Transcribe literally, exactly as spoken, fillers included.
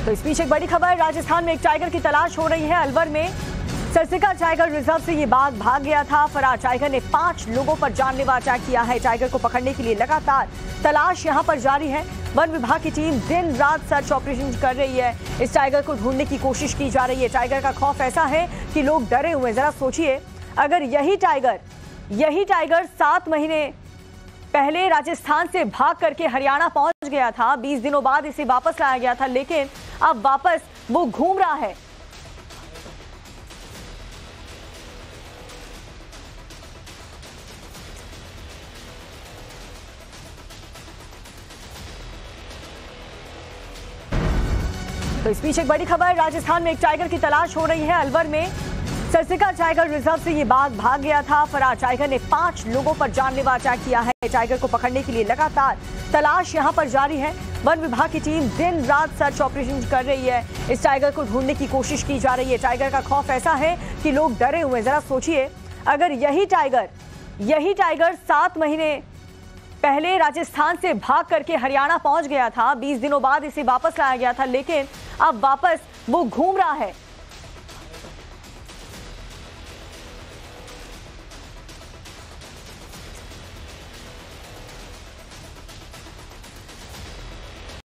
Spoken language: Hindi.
तो इस बीच एक बड़ी खबर, राजस्थान में एक टाइगर की तलाश हो रही है। अलवर में सरसिका टाइगर रिजर्व से ये बाघ भाग गया था। फरार टाइगर ने पांच लोगों पर जानलेवा अटैक किया है। टाइगर को पकड़ने के लिए लगातार तलाश यहां पर जारी है। वन विभाग की टीम दिन रात सर्च ऑपरेशन कर रही है। इस टाइगर को ढूंढने की कोशिश की जा रही है। टाइगर का खौफ ऐसा है कि लोग डरे हुए हैं। जरा सोचिए, अगर यही टाइगर यही टाइगर सात महीने पहले राजस्थान से भाग करके हरियाणा पहुंच गया था, बीस दिनों बाद इसे वापस लाया गया था, लेकिन अब वापस वो घूम रहा है। तो इस बीच एक बड़ी खबर, राजस्थान में एक टाइगर की तलाश हो रही है। अलवर में सरसिका टाइगर रिजर्व से ये बाघ भाग गया था। फरार टाइगर ने पांच लोगों पर जानलेवा अटैक किया है। टाइगर को पकड़ने के लिए लगातार तलाश यहां पर जारी है। वन विभाग की टीम दिन रात सर्च ऑपरेशन कर रही है। इस टाइगर को ढूंढने की कोशिश की जा रही है। टाइगर का खौफ ऐसा है कि लोग डरे हुए हैं। जरा सोचिए, अगर यही टाइगर यही टाइगर सात महीने पहले राजस्थान से भाग करके हरियाणा पहुंच गया था, बीस दिनों बाद इसे वापस लाया गया था, लेकिन अब वापस वो घूम रहा है।